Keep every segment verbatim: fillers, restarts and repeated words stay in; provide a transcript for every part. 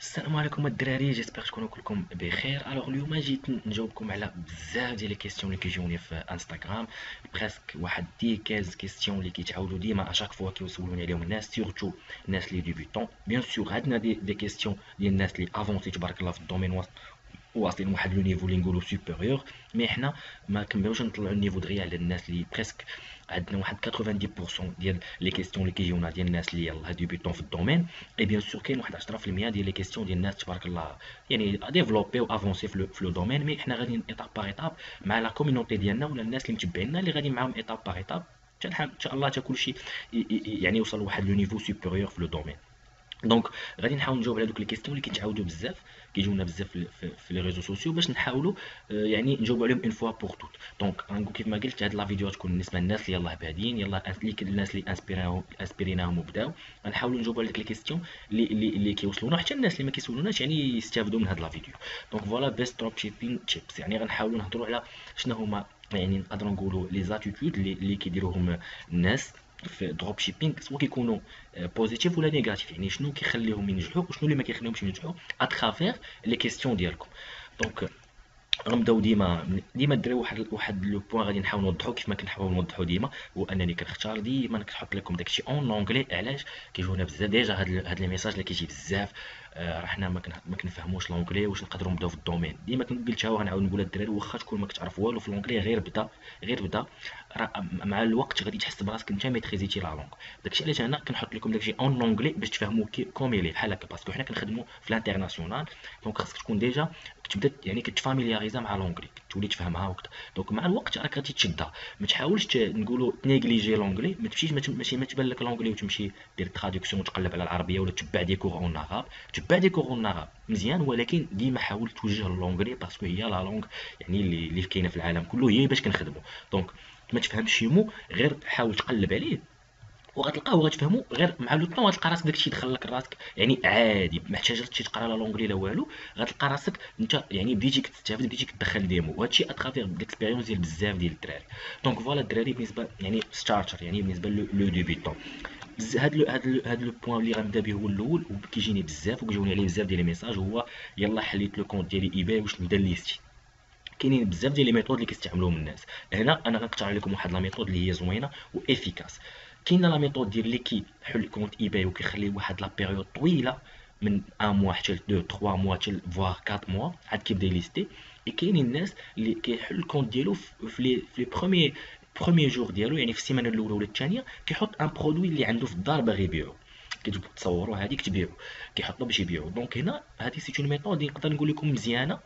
السلام عليكم الدراري، جيسبر تكونوا كلكم بخير. الوغ اليوم جيت نجاوبكم على بزاف ديال لي كيسيون اللي كيجوني في انستغرام. بريسك واحد دي كاز كيسيون اللي كيتعاودوا ديما اشاك فوا كيوصلوني عليهم الناس، سورتو الناس اللي ديبيتون. بيان سور عندنا دي, دي كيسيون ديال الناس اللي افونسي تبارك الله في الدومين، واصلين لواحد لو نيفو اللي نقولوا سوبيريور. مي حنا ما كنبغيوش نطلعوا النيفو دغيا على الناس اللي بريسك عندنا واحد ثمانين بالمية ديال لي كيسيون اللي كيجيونا ديال الناس اللي يلاه ديبيتون في الدومين. اي بيان سور كاين واحد عشرة بالمية ديال لي كيسيون ديال الناس تبارك الله يعني ديفلوبي و افونسي في لو في لو دومين. مي حنا غاديين ايطاب باغ ايطاب مع لا كوميونيتي ديالنا ولا الناس اللي متبعينا اللي غادي معاهم ايطاب باغ ايطاب حتى الحال ان شاء الله حتى كلشي يعني يوصل لواحد لو نيفو سوبيريور في لو دومين. دونك غادي نحاول نجاوب على دوك لي كيسيون اللي كيتعاودوا بزاف، كيجيونا بزاف في في, في لي ريزو سوسيو، باش نحاولوا آه، يعني نجاوب عليهم اون فوا بور توت. دونك غنقول كيف ما قلت، هاد لا فيديو تكون بالنسبه للناس اللي يلاه بادين، يلاه اللي الناس اللي انسبيراهم انسبيريناهم وبداو. غنحاولوا نجاوب على ديك لي كيسيون اللي اللي اللي كيوصلونا، حتى الناس اللي ما كيسولوناش يعني يستافدوا من هاد لا فيديو. دونك فوالا بيست دروب شيبين تيبس، يعني غنحاولوا نهضروا على شنو هما، يعني نقدروا نقولوا لي زاتيتود اللي اللي كيديروهم الناس في دروب شيبينغ، سواء كيكونوا بوزيتيف ولا نيجاتيف، يعني شنو كيخليهم ينجحوا وشنو اللي ما كيخليهمش ينجحوا اترافير لي كيسيون ديالكم. دونك غنبداو ديما ديما الدراري، واحد واحد لو بوين غادي نحاول نوضحو كيف ما كنحاول نوضحو ديما، هو انني كنختار ديما كنحط لكم داكشي اون لونغلي. علاش كيجونا بزاف ديجا هاد هاد لي ميساج اللي كيجي بزاف، آه، راه حنا ما كن- ما كنفهموش لونغلي، واش نقدروا نبداو في الدومين؟ ديما كنقولها وغنعاود نقولها للدراري، واخا تكون ما كتعرف والو في لونغلي غير بدا، غير بدا. راه مع الوقت غادي تحس براسك انت ميتريزيتي لا لونغ. داكشي علاش انا كنحط لكم داكشي اون لونغلي باش تفهموا كي كوم يلي بحال هكا، باسكو حنا كنخدموا في الانترناسيونال. دونك خاصك تكون ديجا كتبدا يعني كتفاميلياريزا مع لونغلي، تولي تفهمها وقت. دونك مع الوقت راك غادي تشدها. ما تحاولش ت- نقولوا تنيغليجي لونغلي، ما تمشيش ما تم- ماشي ما تبان لك لونغلي وتمشي دير تراديكسيون وتقلب على العربيه، ولا تبع دي كور اون عرب. تبع دي كور اون عرب مزيان، ولكن ديما حاول توجه لونغلي، باسكو هي لا لونغ يعني اللي اللي كاينه في العالم كله، هي باش كنخدموا. دونك ما تفهمش شي مو، غير حاول تقلب عليه وغتلقاه وغتفهمو. غير مع لو طون غتلقى راسك داكشي دخل لك راسك يعني عادي، ما احتاجتش تقرا لا لونغلي لا والو. غتلقى راسك انت يعني بديتي كتستافد، بديتي كتدخل ديمو، وهادشي اترافير ديكسبيريونس ديال بزاف ديال الدراري. دونك فوالا الدراري بالنسبه يعني ستارتر، يعني بالنسبه لو لو ديبيتون. هاد لو هاد لو هاد لو بوين اللي غنبدا به هو الاول، وكيجيني بزاف وكيجوني عليه بزاف ديال لي ميساج، هو يلا حليت لو كونت ديالي اي باي واش نبدا ليستي. كاينين بزاف ديال لي ميثود اللي كيستعملوهم الناس. هنا انا غنقترح عليكم واحد لا ميثود اللي هي زوينه وافيكاس. كاينه لا ميثود ديال اللي كيحل كونت اي باي وكيخلي واحد لا بيريود طويله، من واحد موا حتى ل اثنين ثلاثة موا حتى فوار أربعة موا عاد كيبدا يليستي. اي كاينين الناس اللي كيحل الكونت ديالو في في لي في لي بروميي بروميي جور ديالو، يعني في السيمانه الاولى ولا الثانيه، كيحط ان برودوي اللي عنده في الدار باغي يبيعو، كتبقى تصوروا هذيك تبيعو، كيحطو باش يبيعو. دونك هنا هذه سي اون ميثود نقدر نقول لكم مزيانه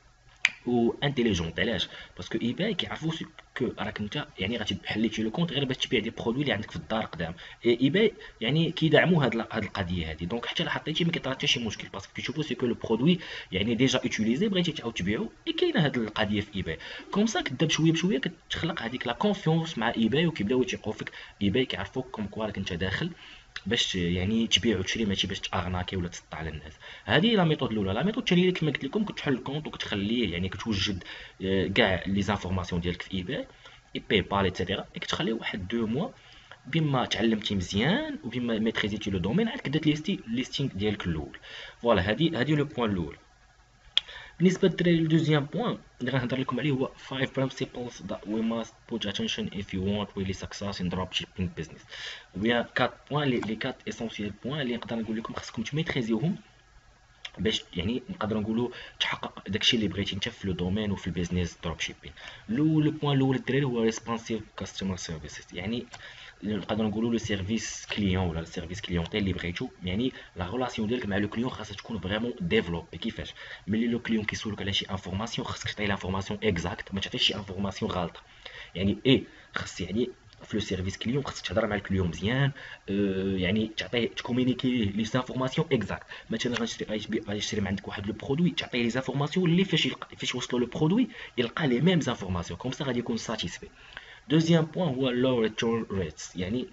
وانتيليجونت. علاش؟ باسكو اي باي كيعرفوا كو راك انت يعني غتحليتي لو كونت غير باش تبيع دي برودوي اللي عندك في الدار قدام. اي باي يعني كيدعموا هاد هاد القضيه هادي. دونك حتى الا حطيتي ما كيطرا حتى شي مشكل، باسكو كيشوفوا سي كو لو برودوي يعني ديجا اوتيليزي، بغيتي تعاود تبيعو. اي كاينه هاد القضيه في اي باي. كوم سا كتبدا بشويه بشويه كتخلق هذيك لا كونفيونس مع اي باي، وكيبداو يثيقوا فيك. اي باي كيعرفوك كوم كوا راك انت داخل باش يعني تبيع وتشري، ماشي باش تاغناكي ولا تسطع على الناس. هذه لا ميثود الاولى. لا ميثود الثانيه كما قلت لكم، كتحل الكونت وكتخليه يعني كتوجد آه، كاع لي زانفورماسيون ديالك في اي باي، اي باي بال ايتترا، كتخليه واحد دو موا بما تعلمتي مزيان وبما ميتريزيتي لو دومين، عاد كدا ليستي ليستينغ ديالك الاول. فوالا هذه هذه لو بوين الاول. بالنسبه للدراري الدوزيام بوين اللي غنهضر لكم عليه هو five principles that we must put attention if you want really success in dropshipping business. ويا quatre بوين لي لي quatre essentiel بوين اللي نقدر نقول لكم خاصكم تميتريزيوهم باش يعني نقدروا نقولوا تحقق داكشي اللي بغيتي انت في لو دومين وفي البيزنس دروب شيبين. لو لو بوين الاول الدراري هو ريسبونسيف كاستمر سيرفيس، يعني نقدروا نقولوا لو سيرفيس كليون ولا السيرفيس كليونتيل اللي بغيتو. يعني لا ريلاسيون ديالك مع لو كليون خاصها تكون فريمون ديفلوبي. كيفاش؟ ملي لو كليون كيسولك على شي انفورماسيون خاصك تعطيه لانفورماسيون اكزاكت، ما تعطيش شي انفورماسيون غلطه. يعني ايه، خاص يعني في لو سيرفيس كليون خاصك تهضر مع الكليون مزيان، أه يعني تعطيه تكومونيكي لي زانفورماسيون اكزاكت. مثلا غتشري غيشبي- غادي تشري من عندك واحد لو برودوي، تعطيه لي زانفورماسيون اللي فاش يلقى فاش وصلوا لو برودوي يلقى لي ميم زانفورماسيون، كوم سا غادي يكون ساتيسفي. دوزيام بوين هو لو ريتورن ريتس، يعني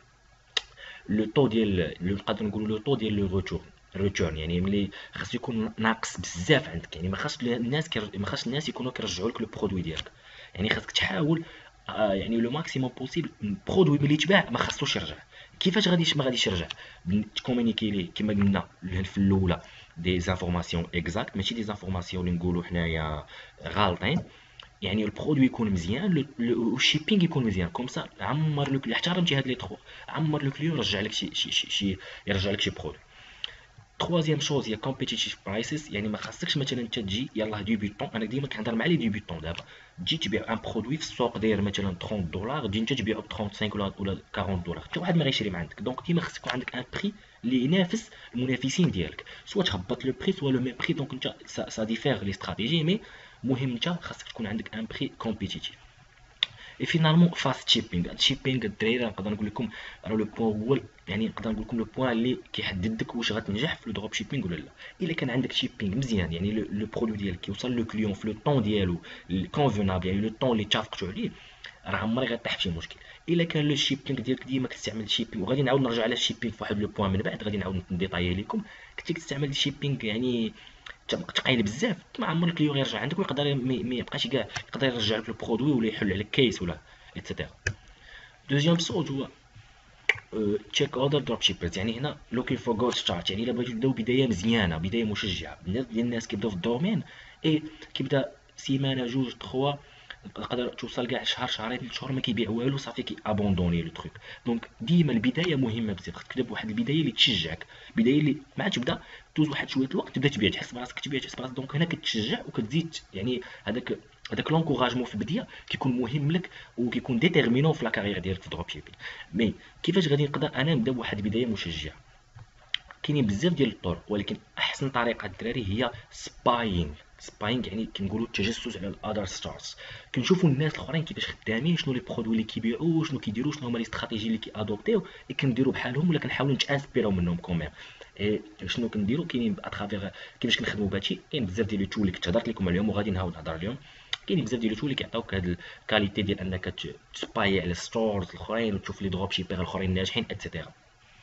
لو طو ديال لو نقدر نقولوا لو طو ديال لو ريتورن ريتورن، يعني ملي خاص يكون ناقص بزاف عندك. يعني ما خاصش الناس كير... ما خاصش الناس يكونوا كيرجعوا لك لو برودوي ديالك. يعني خاصك تحاول آه يعني لو ماكسيموم بوسيبل برودوي ملي تباع ما خاصوش يرجع. كيفاش غاديش ما غاديش يرجع؟ تكومونيكي ليه كما قلنا في الاولى، دي زانفورماسيون اكزاكت، ماشي دي زانفورماسيون اللي نقولوا حنايا غالطين. يعني البرودوي يكون مزيان والشيبينغ يكون مزيان، كوم سا عمر لو كلي احترمتي هاد لي تخوا، عمر لو كليو يرجع لك شي شي شي, شي يرجع لك شي برودوي. تخوازيام شوز هي كومبيتيتيف برايسز، يعني ما خاصكش مثلا انت تجي يلاه ديبيتون، انا ديما كنهضر مع لي ديبيتون دابا، تجي تبيع ان برودوي في السوق داير مثلا ثلاثين دولار، تجي انت تبيعو ب خمسة وثلاثين ولا ولا أربعين دولار، حتى واحد ما غيشري من عندك. دونك ديما خصك يكون عندك ان بري اللي ينافس المنافسين ديالك، سوا تهبط لو بري سوا لو ميم بري. دونك انت سا, سا ديفير لي استراتيجي، مي مهم انت خاصك تكون عندك ان بري كومبيتيتيف. اي فينالمون فاست شيبينغ، هاد الشيبينغ الدراري نقدر نقول لكم راه لو بوين هو، يعني نقدر نقول لكم لو بوين اللي كيحدد لك واش غتنجح في لو دروب شيبينغ ولا لا. الا كان عندك شيبينغ مزيان، يعني لو برودوي ديالك كيوصل لو كليون في لو طون ديالو كونفينابل، يعني لو طون اللي اتفقتوا عليه، راه عمري غطيح في شي مشكل. الا كان لو شيبينغ ديالك ديما كتستعمل الشيبينغ، وغادي نعاود نرجع على الشيبينغ في واحد لو بوين من بعد، غادي نعاود نديطايي لكم، كنتي كتستعمل الشيبينغ يعني تقايل بزاف، ما عمر الكليو غيرجع عندك ويقدر ما يبقاش كاع، يقدر يرجع لك البرودوي ولا يحل عليك كيس ولا ايتترا. دوزيام سورس هو تشيك اوردر دروب شيبرز، يعني هنا لوكين فور جود ستارت، يعني الا بغيتو تبداو بدايه مزيانه، بدايه مشجعه. بزاف ديال الناس كيبداو في الدومين اي كيبدا سيمانه جوج تخوا، تقدر توصل كاع شهر شهرين ثلاث شهور ما كيبيع والو، صافي كي ابوندوني لو تروك. دونك ديما البدايه مهمه بزاف، خصك تبدا بواحد البدايه اللي تشجعك، بدايه اللي مع تبدا دوز واحد شويه الوقت تبدا تبيع، تحس براسك تبيع تحس براسك. دونك هنا كتشجع وكتزيد، يعني هذاك هذاك لونكوراجمون في البدايه كيكون مهم لك وكيكون ديتيرمينون في لا كارير ديالك في الدروب شيبين. مي كيفاش غادي نقدر انا نبدا بواحد البدايه مشجعه؟ كاينين بزاف ديال الطرق، ولكن احسن طريقه الدراري هي سباينغ. سباينغ يعني كنقولوا التجسس على الاذر ستارز، كنشوفوا الناس الاخرين كيفاش خدامين، شنو لي برودوي اللي كيبيعوا، شنو كيديروا، شنو هما لي استراتيجي اللي كيادوبتيو، كنديروا بحالهم ولا كنحاولوا نتانسبيرو منهم كوميم. اي شنو كنديروا؟ كاينين اترافيغ كيفاش كنخدموا بهادشي، كاين بزاف ديال لي تول اللي كنت هضرت لكم عليهم وغادي نعاود نهضر عليهم. كاينين بزاف ديال لي تول اللي كيعطيوك هاد الكاليتي ديال انك تسباي على ستورز الاخرين وتشوف لي دروب شيبر الاخرين ناجحين اتسيتيرا.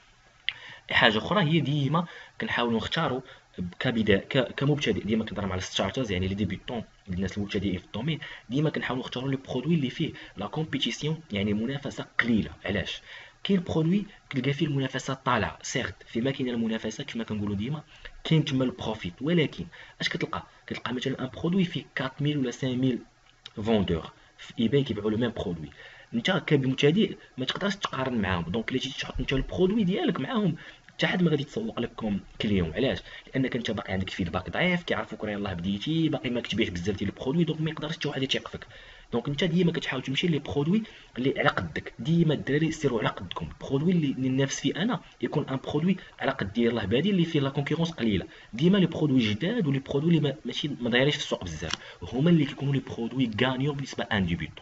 حاجه اخرى هي ديما كنحاولوا نختاروا كبدايه كمبتدئ، ديما كنهضر مع الستارترز يعني لي ديبيتون، الناس المبتدئين في الدومين، ديما كنحاولوا نختاروا لي برودوي اللي فيه لا كومبيتيسيون، يعني منافسه قليله. علاش؟ كاين برودوي كتلقى فيه المنافسه طالعه، سيرت فيما كاين المنافسه كما كنقولوا ديما كاين تما البروفيت، ولكن اش كتلقى؟ كتلقى مثلا ان برودوي فيه أربعة آلاف ولا خمسة آلاف فوندور في ايباي كيبيعوا لو ميم برودوي، انت كمبتدئ ما تقدرش تقارن معاهم. دونك الا جيتي تحط انت البرودوي ديالك معاهم، حتى حد ما غادي يتسوق لك كوم كليون. علاش؟ لانك انت باقي عندك فيدباك ضعيف، كيعرفوك راه يلاه بديتي، باقي ما كتبيعش بزاف ديال البرودوي، دونك ما يقدرش حتى واحد يثيق فيك. دونك انت ديما كتحاول تمشي لي برودوي اللي على قدك، ديما الدراري سيروا على قدكم. البرودوي اللي ننافس فيه انا يكون ان برودوي على قد يلاه بادي، اللي فيه لا كونكورونس قليله. ديما لي برودوي جداد ولي برودوي اللي ماشي ما دايرينش في السوق بزاف هما اللي كيكونوا لي برودوي غانيون بالنسبه ان ديبيتون.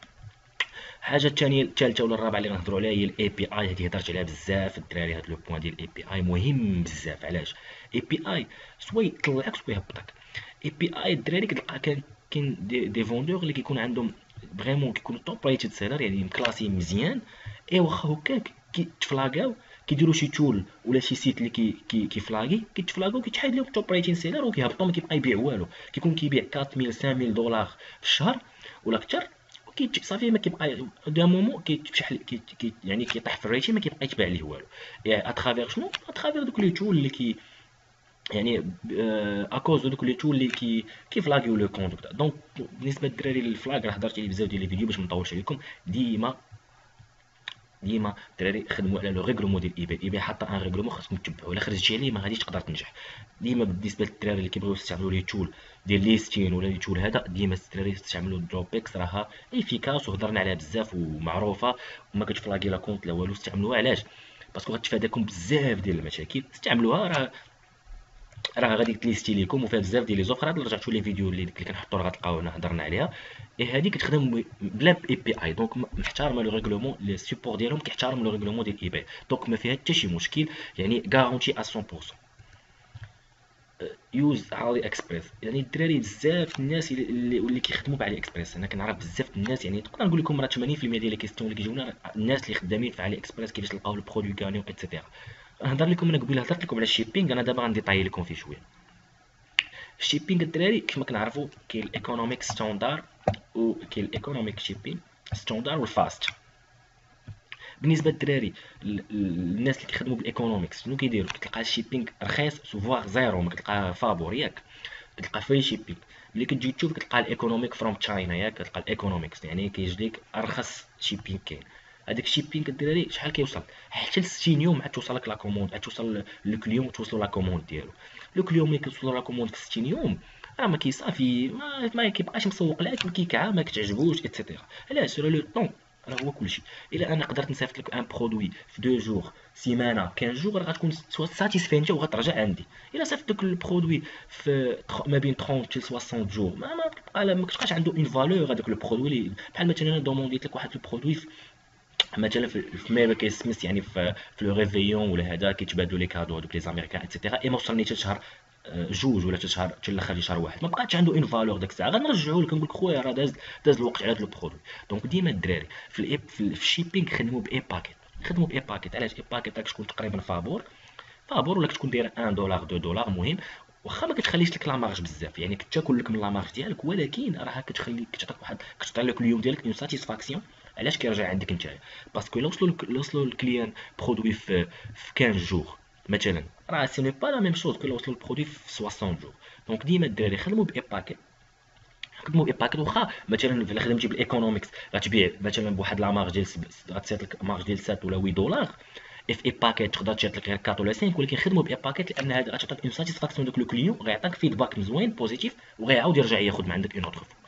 الحاجه الثانيه الثالثه ولا الرابعه اللي غنهضروا عليها هي الاي بي اي. هذه هضرت عليها بزاف الدراري، هذا لو بوين ديال الاي بي اي مهم بزاف. علاش؟ اي بي اي سوا يطلعك سوا يهبطك. اي بي اي الدراري كتلقى كان كاين دي, دي فوندور اللي كيكون عندهم فريمون كيكونوا توب ريتد سيلر، يعني مكلاسي مزيان، اي واخا هكاك كيتفلاكاو كيديروا شي تول ولا شي سيت اللي كي كي كيفلاكي كيتفلاكاو كيتحيد لهم توب ريتين سيلر وكيهبطوا، ما كيبقى يبيع والو، كيكون كيبيع أربعة آلاف خمسة آلاف دولار في الشهر ولا اكثر، وكي صافي ما كيبقى دا مومون كيتشحل كي كي يعني كيطيح في الريتي، ما كيبقى يتباع ليه والو. يعني اترافيغ شنو؟ اترافيغ دوك لي تول اللي كي يعني اكوز دوك لي تول اللي كي كيفلاكيو لو كونت وكذا. دونك بالنسبه للدراري الفلاك راه هضرت عليه بزاف ديال لي فيديو باش ما نطولش عليكم. ديما ديما الدراري خدموا على لو ريغلومون ديال ايباي. ايباي حاطه ان ريغلومون خاصكم تتبعوه، الا خرجتي عليه ما غاديش تقدر تنجح. ديما بالنسبه للدراري اللي كيبغيو يستعملوا لي تول ديال ليستين ولا لي تول هذا، ديما الدراري يستعملوا دروبيكس، راها افيكاس وهضرنا عليها بزاف ومعروفه وما كتفلاكي لا كونت لا والو. استعملوها علاش؟ باسكو غتفاداكم بزاف ديال المشاكل. استعملوها راه راه غادي تليستي ليكم وفيها بزاف ديال لي زوفر. هاد رجعتوا لي فيديو اللي اللي كنحطوا راه غتلقاو هضرنا عليها. اي هذه كتخدم بلا اي بي اي، دونك محترمه لو ريغلومون، لي سيبور ديالهم كيحترموا لو ريغلومون ديال اي بي، دونك ما فيها حتى شي مشكل، يعني غارونتي مية بالمية. يوز علي اكسبريس، يعني الدراري بزاف الناس اللي اللي كيخدموا بعلي اكسبريس، انا كنعرف بزاف الناس، يعني نقدر نقول لكم راه ثمانين في المية ديال لي كيستيون اللي كيجيونا الناس اللي خدامين في علي اكسبريس كيفاش لقاو البرودوي غانيون ايتترا. نهضر لكم انا قبيله هضرت لكم على الشيبينغ، انا دابا غنديطاي لكم فيه شويه. الشيبينغ الدراري كما كنعرفوا كاين الايكونوميك ستاندار وكاين الايكونوميك شيبينغ ستاندار والفاست. بالنسبه للدراري ال- ال- الناس اللي كيخدموا بالايكونومكس شنو كيديروا؟ كتلقى الشيبينغ رخيص سوفوار زيرو، ما كتلقى فابور ياك، كتلقى فري شيبينغ. ملي كتجي تشوف كتلقى الايكونوميك فروم تشاينا ياك، كتلقى الايكونومكس يعني كيجي لك ارخص شيبينغ كاين. هذاك الشيبينغ الدراري شحال كيوصل؟ حتى ل ستين يوم عاد توصلك لا كوموند، عاد توصل للكليون توصلوا لا كوموند ديالو. لو كليون ملي كتوصلوا لا كوموند في ستين يوم راه ما كيصافي، ما, ما كيبقاش مسوق لك، كيكعى ما كتعجبوش ايتترا. علاش؟ راه لو طون راه هو كلشي. الا انا قدرت نصيفط لك ان برودوي في دو جور سيمانه خمسة جور، راه غتكون ساتيسفي انت وغترجع عندي. الا صيفط لك البرودوي في تخ- ما بين ثلاثين حتى ستين جور، ما ما كتبقى لا- ما كتبقاش عنده اون فالور هذاك البرودوي اللي- بحال مثلا انا دومونديت لك واحد البرودوي في- مثلا في في ميري كريسمس، يعني في في لو ريفيون ولا هذا كيتبادلوا لي كادو هذوك لي زاميريكان اتسيتيرا، اي ما وصلني حتى شهر آه، جوج ولا حتى شهر حتى الاخر شهر واحد، ما بقاتش عنده اون فالور ديك الساعه، غنرجعوا لك نقول لك خويا راه داز داز الوقت على هذا البرودوي. دونك ديما الدراري في الاي في الشيبينغ خدموا باي باكيت، خدموا باي باكيت. علاش؟ اي باكيت راك تكون تقريبا فابور فابور، ولا كتكون دايره واحد دولار اثنين دولار، المهم واخا ما كتخليش لك لا مارج بزاف، يعني كتاكل لك من لا مارج ديالك، ولكن راها كتخليك كتعطيك واحد كتعطي لك اليوم ديالك اون ساتيسفاكسيون. علاش كيرجع عندك نتايا؟ باسكو لو وصلوا لك- لو وصلوا الكليان برودوي في في خمسة جور مثلا، راه سي نو با لا ميم شوز كو لو وصلوا البرودوي في ستين جور. دونك ديما الدراري خدموا باي باكيت، خدموا باي باكيت. واخا مثلا الا خدمتي بالايكونومكس غتبيع مثلا بواحد لا مارج ديال غتسيط لك مارج ديال سبعة ولا ثمانية دولار، اف اي باكيت تقدر تشيط لك غير أربعة ولا خمسة، ولكن خدموا باي باكيت لان هذا غتعطيك اون ساتيسفاكسيون دوك لو كليون، غيعطيك فيدباك مزوين بوزيتيف، وغيعاود يرجع ياخذ من عندك اون اوتر فوا.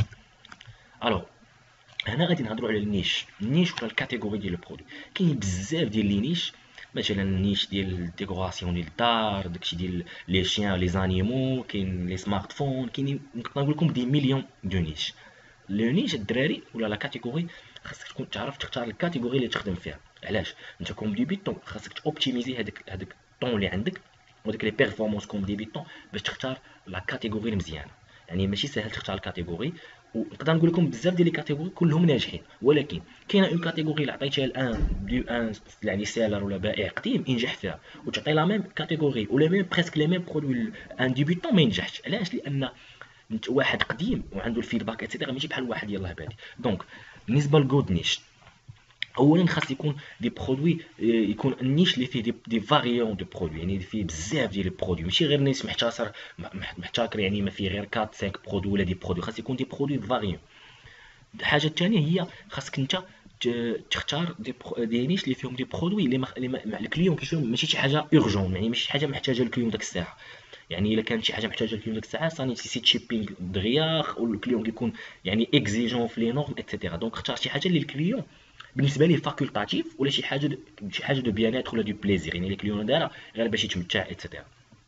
الوغ هنا غادي نهضروا على النيش. النيش ولا الكاتيجوري ديال البرودوي. كاين بزاف ديال لي نيش، مثلا النيش ديال الديكوراسيون ديال الدار، داكشي ديال لي شيان لي زانيمو، كاين لي سمارت فون، كاين نقدر نقول لكم دي مليون دو نيش. لو نيش الدراري ولا لا كاتيجوري خاصك تكون تعرف تختار الكاتيجوري اللي تخدم فيها. علاش؟ انت كوم ديبيتون خاصك توبتيميزي هذاك هذاك الطون اللي عندك وديك لي بيرفورمانس كوم ديبيتون باش تختار لا كاتيجوري المزيانه. يعني ماشي ساهل تختار الكاتيجوري، ونقدر نقول لكم بزاف ديال لي كاتيجوري كلهم ناجحين، ولكن كاينه اون كاتيجوري اللي عطيتيها الان دو ان يعني سيلر ولا بائع قديم ينجح فيها، وتعطي لا ميم كاتيجوري ولا ميم بريسك لي ميم برودوي ان ديبيتون ما ينجحش. علاش؟ لان انت واحد قديم وعنده الفيدباك اتسيتيرا ماشي بحال واحد يلاه بادي. دونك بالنسبه للجود نيش، اولا خاص يكون دي برودوي يكون النيش اللي فيه دي, دي فاريون دو برودوي، يعني فيه بزاف ديال البرودوي، ماشي غير نيش محتصر محتكر يعني ما فيه غير أربعة خمسة برودوي ولا دي برودوي، خاص يكون دي برودوي فاريون. الحاجه الثانيه هي خاصك انت ت- تختار دي برو- دي نيش اللي فيهم دي برودوي اللي مع اللي مع الكليون كيفهم، ماشي شي حاجه اورجون، يعني ماشي شي حاجه محتاجه الكليون داك الساعه. يعني الا كانت شي حاجه محتاجه الكليون ديك الساعه صاني سي شيبينغ دغيا، والكليون كيكون يعني اكزيجون في لي نورم ايتترا. دونك اختار شي حاجه اللي الكليون بالنسبه ليه فاكولتاتيف، ولا شي حاجه دو شي حاجه دو بيانات ولا دو بليزير، يعني الكليون دارها غير باش يتمتع ايتترا.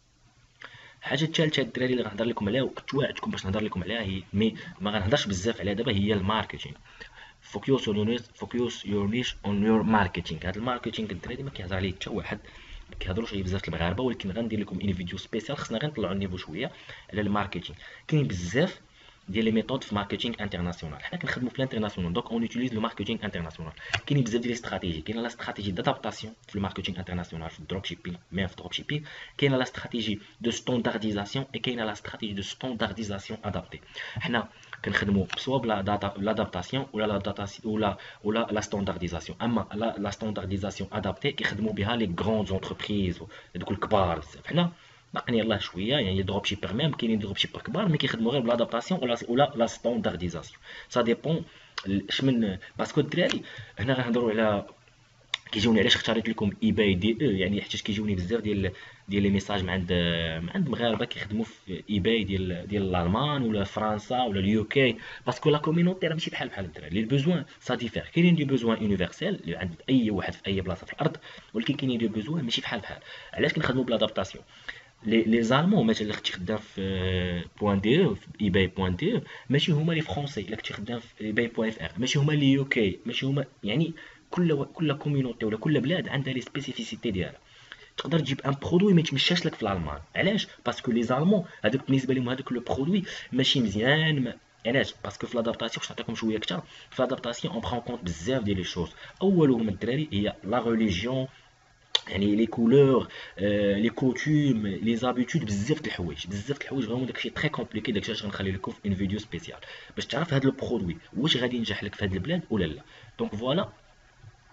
الحاجه الثالثه الدراري اللي غنهضر لكم عليها وكنت واعدكم باش نهضر لكم عليها، هي مي ما غنهضرش بزاف عليها دابا، هي الماركتينغ. فوكيوس اون فوكيوس يور نيش اون يور ماركتينغ. هذا الماركتينغ الدراري ما كيهضر عليه حتى واحد، ما كيهضروش عليه بزاف المغاربه، ولكن غندير لكم ان فيديو سبيسيال خصنا غير نطلعوا النيفو شويه على الماركتينغ. كاين بزاف ديال لي ميثود في ماركتينغ انترناسيونال، حنا كنخدموا في الانترناسيونال دونك اون يوتيليز لو ماركتينغ انترناسيونال. كاينين بزاف ديال الاستراتيجي، كاينه لا استراتيجي دادابتاسيون في الماركتينغ انترناسيونال في الدروب شيبينغ، ميم في الدروب شيبينغ كاينه لا استراتيجي دو ستاندارديزاسيون اي كاينه لا استراتيجي دو ستاندارديزاسيون ادابتي. حنا كنخدموا سوا بلا داتا لادابتاسيون ولا لا داتاسيون ولا ولا لا ستاندارديزاسيون. اما لا لا ستاندارديزاسيون ادابتي كيخدموا بها لي غروند زونتربريز هذوك الكبار بزاف. حنا باقي يلاه شويه، يعني دروب شيبر ميم كاينين دروب شيبر كبار مي كيخدموا غير بلادابتاسيون ولا ولا لا ستاندارديزاسيون. سا ديبون اش من باسكو الدراري هنا غنهضروا على كيجوني علاش اختاريت لكم اي باي دي او، يعني حيت كيجوني بزاف ديال ديال لي ميساج من عند من عند مغاربه كيخدموا في اي باي ديال ديال الالمان ولا فرنسا ولا اليو كي، باسكو لا كومينوتي راه ماشي بحال بحال الدراري، لي بوزوان سا ديفير. كاينين دي بوزوان يونيفرسيل اللي عند اي واحد في اي بلاصه في الارض، ولكن كاينين دي بوزوان ماشي بحال بحال. علاش كنخدموا بلادابتاسيون؟ لي لي زالمون مثلا الا كنتي خدام في بوان دي او في اي باي بوان دي او ماشي هما لي فرونسي، الا كنتي خدام في اي باي بوان اف ار ماشي هما لي يو كي، ماشي هما يعني كل كل كوميونيتي ولا كل بلاد عندها لي سبيسيفيسيتي ديالها. تقدر تجيب ان برودوي ما يتمشاش لك في الالمان. علاش؟ باسكو لي زالمون هذوك بالنسبه لهم هذاك لو برودوي ماشي مزيان ما... علاش؟ باسكو في لادابتاسيون باش نعطيكم شويه اكثر، في لادابتاسيون اون برون كونط بزاف ديال لي شوز. اولهم الدراري هي لا ريليجيون، يعني لي كولور لي كوتوم لي زابيتود، بزاف د الحوايج بزاف د الحوايج فريمون داكشي تري كومبليكي. داكشي علاش غنخلي لكم في ان فيديو سبيسيال باش تعرف هذا البرودوي واش غادي ينجح لك في هذه البلاد ولا لا. دونك فوالا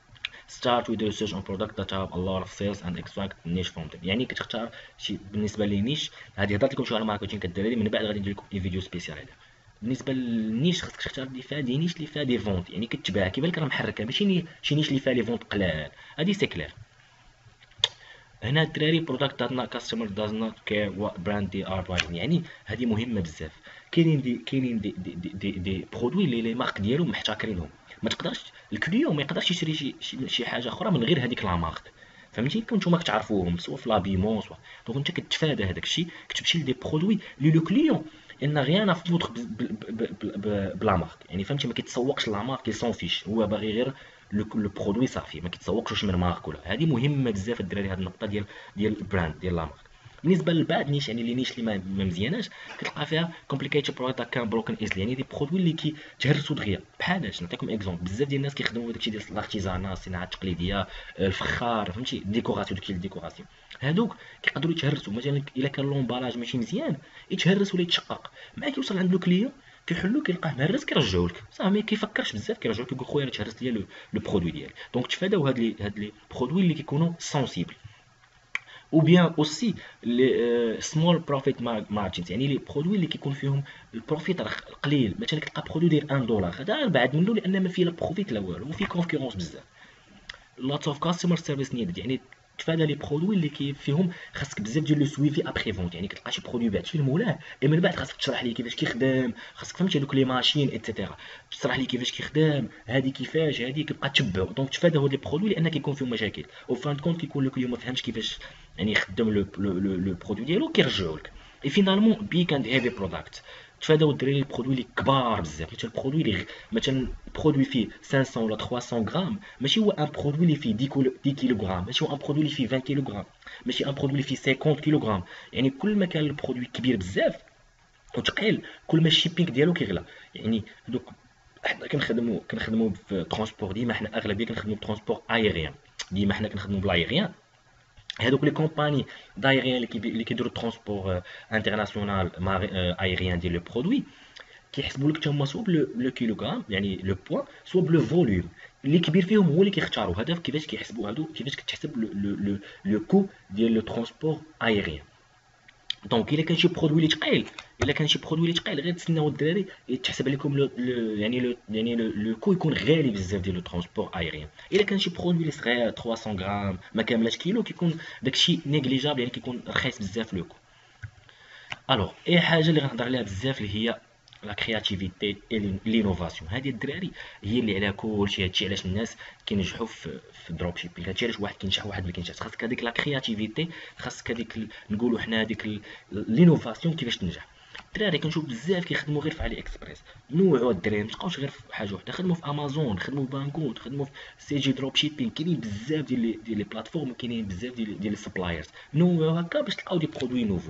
start with the research on product that have a lot of sales and extract niche from them. يعني كتختار شي بالنسبه لي نيش. هذه هضرت لكم شويه على الماركتينغ الدراري، من بعد غادي ندير لكم فيديو سبيسيال عليها. بالنسبه للنيش خاصك تختار اللي فيها دي نيش اللي فيها دي فونت، يعني كتباع كيبان لك راه محركه، ماشي ني- شي نيش اللي فيها لي فونت قلال. هادي سي كلير. هنا الدراري product does not customer does not care what brand they are buying، يعني هذه مهمه بزاف. كاينين دي كاينين دي دي دي, دي, دي برودوي اللي لي مارك ديالهم محتكرينهم، ما تقدرش الكليون ما يقدرش يشري شي شي, شي حاجه اخرى من غير هذيك لا مارك. فهمتي؟ كون نتوما كتعرفوهم سوا في لابيمون سوا، دونك انت كتفادى هذاك الشيء، كتمشي لدي برودوي اللي لو كليون ان غيان فوتر بلا مارك. يعني فهمتي؟ ما كيتسوقش لا مارك، سون فيش، هو باغي غير لو لو برودوي صافي، ما كيتسوقش من مارك ولا. هذه مهمه بزاف الدراري، هذه النقطه ديال ديال البراند ديال لا مارك. بالنسبه للبعض نيش، يعني اللي نيش اللي ما ما مزياناش، كتلقى فيها complicated product كان بروكن ايزلي، يعني دي برودوي اللي كيتهرسوا دغيا. بحال اش نعطيكم اكزومبل، بزاف ديال الناس كيخدموا داكشي ديال الارتيزانا، الصناعه التقليديه، الفخار، فهمتي؟ الديكوراسيون، داكشي الديكوراسيون هادوك كيقدروا يتهرسوا. مثلا الا كان لومبالاج ماشي مزيان يتهرس ولا يتشقق، مع كيوصل عند لو كليون كيحلو كيلقاه مهرس كيرجعوا لك صافي، ما كيفكرش بزاف، كيرجعوا كيقول خويا راه تهرس ليا لو برودوي ديالي. دونك تفاداو هاد لي هاد لي برودوي اللي كيكونوا سونسيبل. ou bien aussi les euh, small profit margins، يعني لي برودوي اللي كيكون فيهم البروفيت راه قليل. مثلا كتلقى برودوي داير واحد دولار، هذا بعد منه لان ما فيه لا بروفيت لا والو، وفيه كونكورونس بزاف. lots of customer service needed، يعني تفادى لي برودوي اللي كي فيهم خاصك بزاف ديال لو سويفي ابخي فونت، يعني كتلقى شي برودوي بعت فيه لمولاه اي من بعد خاصك تشرح ليه كيفاش كيخدم، خاصك فهمتي هذوك لي ماشين ايتترا، تشرح ليه كيفاش كيخدم، هادي كيفاش هادي كيبقى تتبعو. دونك تفادى هاد لي برودوي لان كيكون فيهم مشاكل، او فان كونت كيكون لو كليون ما فهمش كيفاش يعني يخدم لو لو لو برودوي ديالو كيرجعوا لك. اي فينالمون بيك اند هيفي برودكت، تفاداو الدراري البرودوي اللي كبار بزاف. مثلا البرودوي اللي مثلا برودوي فيه خمسمية ولا ثلاثمية غرام، ماشي هو ان برودوي اللي فيه عشرة كيلوغرام، ماشي هو ان برودوي اللي فيه عشرين كيلوغرام، ماشي ان برودوي اللي فيه خمسين كيلوغرام. يعني كل ما كان البرودوي كبير بزاف وثقيل، كل ما الشيبينغ ديالو كيغلى. يعني هذوك حنا كنخدموا كنخدموا في ترونسبور، ديما حنا اغلبيه كنخدموا بترونسبور ايريان، ديما حنا كنخدموا بالايريان. هذوك لي كومباني دايريان اللي كي اللي كيديروا ترونسبور انترناسيونال ايريان ديال لو برودوي، كيحسبوا لك تما سوا بلو كيلوغرام يعني لو بوان، سوا بلو فوليوم. اللي كبير فيهم هو اللي كيختاروا. هذا كيفاش كيحسبوا هادو، كيفاش كتحسب لو لو لو كو ديال لو ترونسبور ايريان. دونك الا كان شي برودوي اللي ثقيل، الا كان شي برودوي اللي ثقيل غير تسناو الدراري يتحسب لكم لو يعني لو يعني لو كو يكون غالي بزاف ديال لو ترونسبور ايريان. الا كان شي برودوي اللي صغير ثلاثمية غرام ما كاملاش كيلو، كيكون داكشي نيجليجابل، يعني كيكون رخيص بزاف لو كو. الوغ اي حاجه اللي غنهضر عليها بزاف اللي هي لا كرياتيفيتي اي لينوفاسيون. هذه الدراري هي اللي عليها كلشي. هادشي علاش الناس كينجحوا في في الدروب شيبينغ، هادشي علاش واحد كينجح واحد ما كينجحش. خاصك هذيك لا كرياتيفيتي، خاصك هذيك نقولوا حنا هذيك لينوفاسيون كيفاش تنجح. الدراري كنشوف بزاف كيخدموا غير في علي اكسبريس، نوعوا الدراري ما تبقاوش غير في حاجه وحده، خدموا في امازون، خدموا في بانكوت، خدموا في سي جي دروب شيبينغ. كاينين بزاف ديال ديال لي بلاتفورم، كاينين بزاف ديال ديال السبلايرز، نوعوا هكا باش تلقاو دي برودوي نوفو.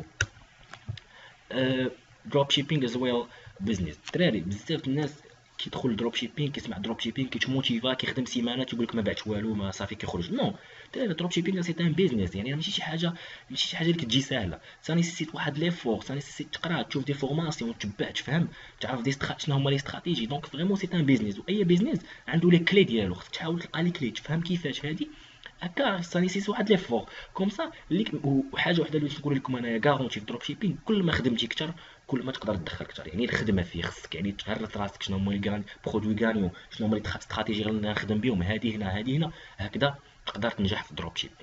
دروب شيبينغ از ويل بزنس. الدراري بزاف الناس كيدخل الدروب شيبينغ، كيسمع دروب شيبينغ كيتموتيفا، كيخدم سيمانات يقول لك ما بعتش والو، ما صافي كيخرج. نو الدراري، الدروب شيبينغ سي ان بيزنس، يعني ماشي شي حاجه ماشي شي حاجه اللي كتجي ساهله. سا نيسيت واحد ليفور، سا نيسيت تقرا، تشوف دي فورماسيون، تتبع، تفهم، تعرف دي سترا شنو هما لي استراتيجي. دونك فريمون سي ان بيزنس، واي بيزنس عنده لي كلي ديالو، خصك تحاول تلقى لي كلي، تفهم كيفاش هادي هكا. سا نيسيت واحد ليفور كوم سا. اللي وحاجه وحده اللي نقول لكم انايا كارونتي في دروب شيبينغ، كل ما خدمتي اكثر كل ما تقدر تدخل اكثر. يعني الخدمه فيه خصك يعني تعرف راسك شنو هما لي برودوي غانيو، شنو هما لي استراتيجي اللي نخدم بهم، هذه هنا هذه هنا، هكذا تقدر تنجح في الدروب شيبينغ.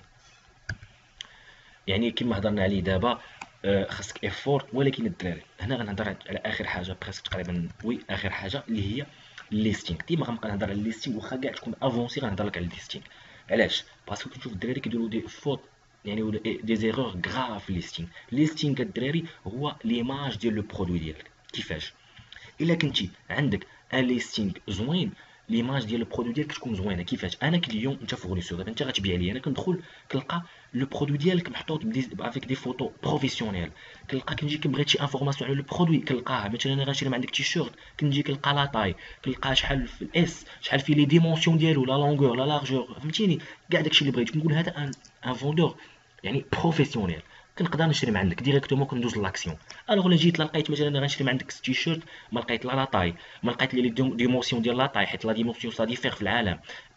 يعني كما هضرنا عليه دابا، آه، خاصك ايفورت. ولكن الدراري هنا غنهضر على اخر حاجه بريسك تقريبا، وي اخر حاجه اللي هي الليستينغ. ديما غنبقى نهضر على الليستينغ، واخا كاع تكون افونسي غنهضر لك على الليستينغ. علاش؟ باسكو كنشوف الدراري كيديروا دي فوت، يعني ولا دي زيرور غراف في الليستينغ. الليستينغ الدراري هو ليماج ديال لو برودوي ديالك. كيفاش؟ الا كنتي عندك ان ليستينغ زوين، ليماج ديال البرودوي ديالك تكون زوينه. كيفاش؟ انا كليون انت فورنيسور، دابا انت غتبيع لي، انا كندخل كنلقى لو برودوي ديالك محطوط افيك دي فوتو بروفيسيونيل، كنلقى كنجي كنبغي شي انفورماسيون على لو برودوي كنلقاها. مثلا انا غنشري من عندك تيشيرت، كنجي كنلقى لا طاي، كنلقى شحال في الاس، شحال فيه لي ديمونسيون ديالو، لا لونغور لا لارجور، فهمتيني كاع داكشي اللي بغيت. كنقول هذا ان ان فوندور يعني بروفيسيونيل، كنقدر نشري من عندك ديريكتومون، كندوز لاكسيون. الوغ الا جيت لقيت مثلا انا غنشري من عندك تيشيرت، ما لقيت لا لا طاي، ما لقيت لي ديمونسيون ديال لا طاي، حيت لا ديمونسيون سا ديفير في العالم،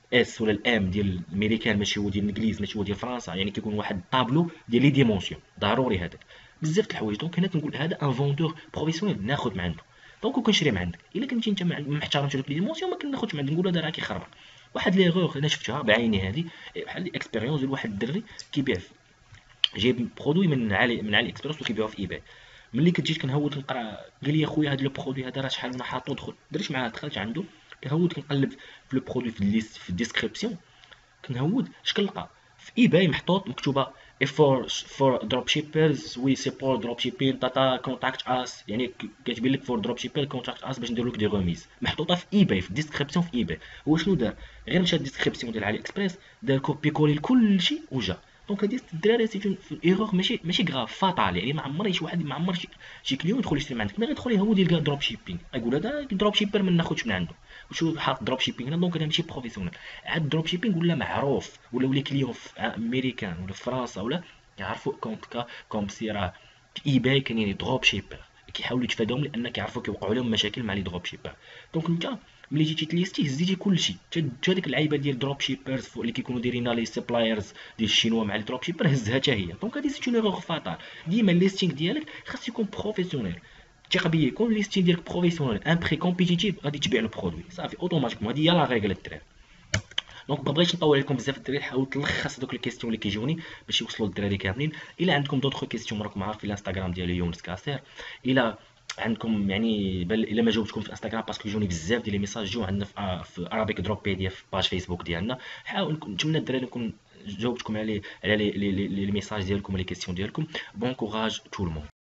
اس ولا الام ديال الامريكان ماشي هو ديال الانجليز ماشي هو ديال فرنسا، يعني كيكون واحد طابلو ديال لي ديمونسيون ضروري هذاك. بزاف د الحوايج. دونك هنا كنقول هذا ان فوندور بروفيسيونيل ناخذ من عنده. دونك وكنشري من عندك. الا كنتي انت ما ما محترمش هذوك لي ديمونسيون ما كناخذش من عندك، نقول هذا راه كيخربق. واحد ليغور انا شفتها بعيني هذه، بحال اكسبيريونس ديال واحد الدري كيبيع في- جايب برودوي من علي من علي اكسبريس وكيبيعوه في ايباي. ملي كنت جيت كنهود نقرا، قال لي اخويا هذا لو برودوي هذا راه شحال وانا حاطو، دخل درت معاه دخلت عنده كنهود كنقلب في لو برودوي في الليست في الديسكريبسيون، كنهود اش كنلقى في ايباي محطوط مكتوبه if for for drop shippers we support drop shipping tata contact us، يعني ك- كتبين لك for drop shipper contact us باش نديرو لك دي غوميز، محطوطه في ايباي في الديسكريبسيون في ايباي. هو شنو دار؟ غير مشى الديسكريبسيون ديال علي اكسبريس، دار كوبي كولي لكلشي وجا. دونك هادي الدراري سي اون ايغور ماشي ماشي غاف فاتال، يعني ما عمر شي واحد ما عمر شي, شي كليون يدخل يشري من عندك ملي غيدخل يهود يلقى دروب شيبينغ يقول هذا دروب شيبر ما ناخذش من عنده. وشو حاط دروب شيبينغ هنا؟ دونك هذا ماشي بروفيسيونيل. عاد الدروب شيبينغ ولا معروف، ولا ولي كليون في امريكان ولا في فرنسا ولا يعرفوا كونت كا كوم سي راه في ايباي كاينين دروب شيبر كيحاولوا يتفاداوهم لان كيعرفوا كيوقعوا لهم مشاكل مع لي دروب شيبر. دونك انت ملي جيتي تليستي هزيتي كلشي، حتى هذيك اللعيبه ديال دروب شيبرز اللي كيكونوا دايرين لي سبلايرز ديال الشينوا مع لي دروب شيبر هزها حتى هي. دونك هذه سي اون ايرور فاتال. ديما الليستينغ ديالك خاص يكون بروفيسيونيل. ثق بيا يكون الليستينغ ديالك بروفيسيونيل ان بري كومبيتيتيف غادي تبيع البرودوي صافي اوتوماتيكمون. هذه هي لا ريغل الدراري. دونك ما بغيتش نطول عليكم بزاف الدراري، حاولت نلخص دوك لي كيسيون اللي كيجوني باش يوصلوا للدراري كاملين. الا عندكم دوطخ كيسيون راكم عارفين الانستغرام ديالي يونس كاسير. الا عندكم يعني بل الا ما جاوبتكم في الانستغرام باسكو جوني بزاف ديال لي ميساج جو عندنا في في ارابيك دروب بي دي اف باج فيسبوك ديالنا. حاول نتمنى الدراري نكون جاوبتكم على على لي لي لي ميساج ديالكم ولي كيسيون ديالكم. بون كوراج تو المون.